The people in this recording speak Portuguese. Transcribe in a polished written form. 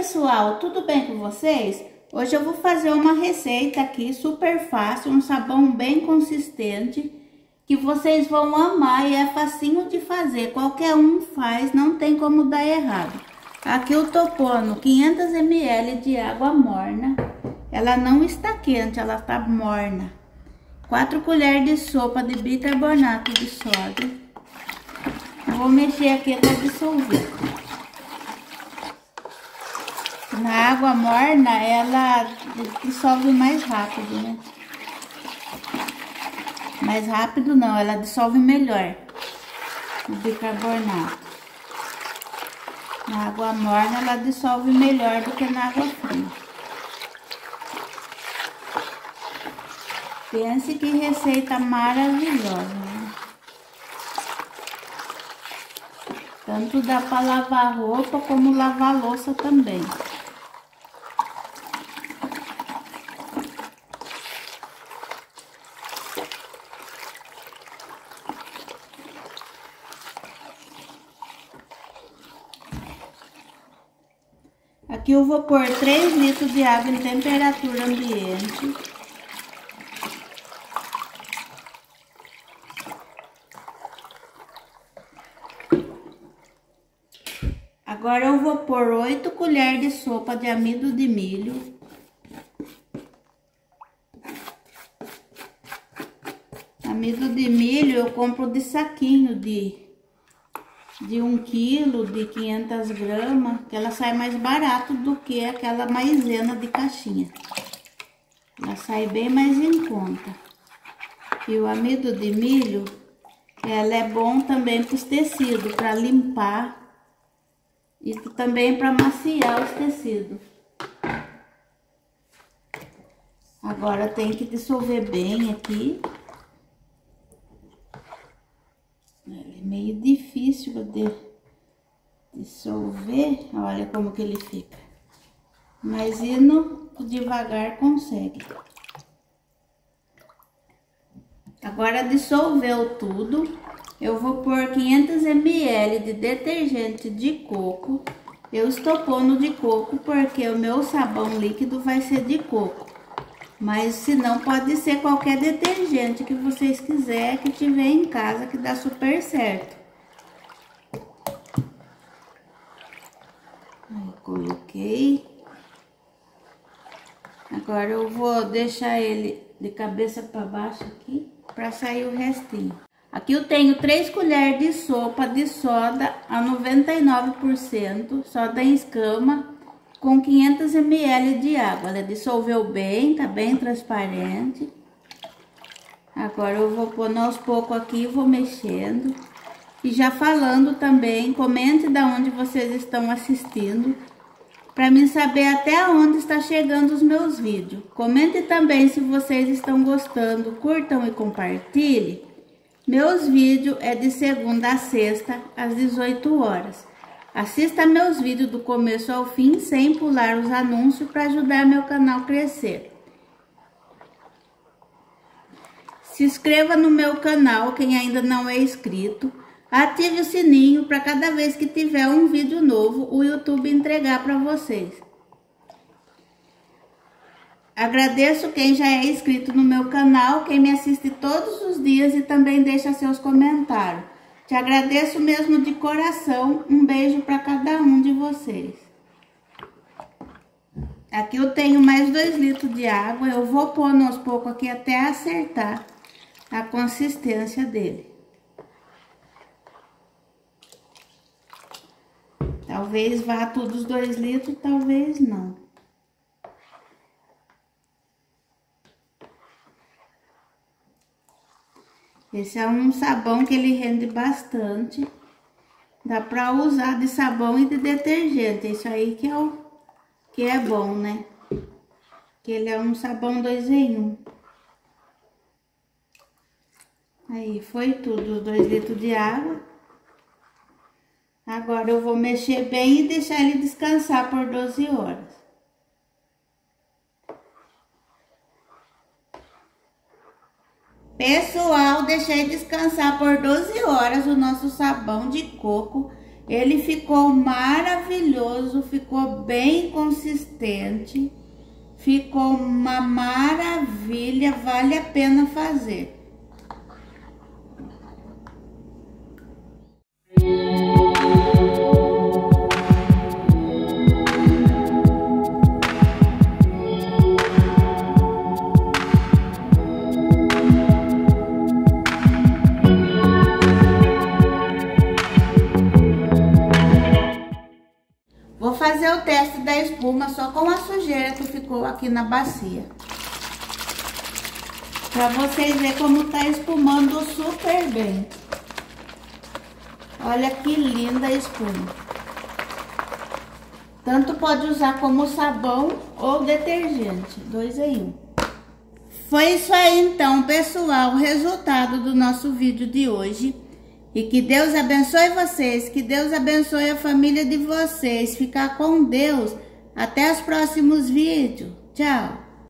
pessoal, tudo bem com vocês? Hoje eu vou fazer uma receita aqui super fácil, um sabão bem consistente que vocês vão amar e é facinho de fazer, qualquer um faz, não tem como dar errado. Aqui eu tô pondo 500 ml de água morna, ela não está quente, ela está morna. 4 colheres de sopa de bicarbonato de sódio. Eu vou mexer aqui até dissolver. Na água morna, ela dissolve mais rápido, né? Mais rápido não, ela dissolve melhor o bicarbonato. Na água morna, ela dissolve melhor do que na água fria. Pense que receita maravilhosa, né? Tanto dá para lavar roupa como lavar louça também. Aqui eu vou pôr 3 litros de água em temperatura ambiente. Agora eu vou pôr 8 colheres de sopa de amido de milho. Amido de milho eu compro de saquinho de 1 quilo, de 500 gramas, que ela sai mais barato do que aquela maisena de caixinha. Ela sai bem mais em conta. E o amido de milho, ela é bom também para os tecidos, para limpar e também para maciar os tecidos. Agora tem que dissolver bem aqui. É meio difícil de dissolver, olha como que ele fica. Mas indo devagar consegue. Agora dissolveu tudo. Eu vou pôr 500 ml de detergente de coco. Eu estou pondo de coco porque o meu sabão líquido vai ser de coco. Mas se não, pode ser qualquer detergente que vocês quiserem, que tiver em casa, que dá super certo. Aí, coloquei. Agora eu vou deixar ele de cabeça para baixo aqui, para sair o restinho. Aqui eu tenho 3 colheres de sopa de soda a 99%, soda em escama, com 500 ml de água. Ela dissolveu bem, tá bem transparente. Agora eu vou pôr aos poucos aqui, vou mexendo. E já falando também, comente de onde vocês estão assistindo, para mim saber até onde está chegando os meus vídeos. Comente também se vocês estão gostando, curtam e compartilhem. Meus vídeos é de segunda a sexta, às 18 horas. Assista meus vídeos do começo ao fim, sem pular os anúncios, para ajudar meu canal a crescer. Se inscreva no meu canal, quem ainda não é inscrito. Ative o sininho para cada vez que tiver um vídeo novo, o YouTube entregar para vocês. Agradeço quem já é inscrito no meu canal, quem me assiste todos os dias e também deixa seus comentários. Te agradeço mesmo de coração, um beijo para cada um de vocês. Aqui eu tenho mais 2 litros de água, eu vou pôr aos poucos aqui até acertar a consistência dele. Talvez vá tudo os 2 litros, talvez não. Esse é um sabão que ele rende bastante. Dá pra usar de sabão e de detergente. Isso aí que é bom, né? Que ele é um sabão 2 em 1. Aí, foi tudo, 2 litros de água. Agora eu vou mexer bem e deixar ele descansar por 12 horas. Pessoal, deixei descansar por 12 horas o nosso sabão de coco. Ele ficou maravilhoso, ficou bem consistente, ficou uma maravilha, vale a pena fazer. Vou fazer o teste da espuma só com a sujeira que ficou aqui na bacia. Pra vocês verem como tá espumando super bem. Olha que linda a espuma. Tanto pode usar como sabão ou detergente, 2 em 1. Foi isso aí então, pessoal, o resultado do nosso vídeo de hoje. E que Deus abençoe vocês, que Deus abençoe a família de vocês. Ficar com Deus. Até os próximos vídeos. Tchau.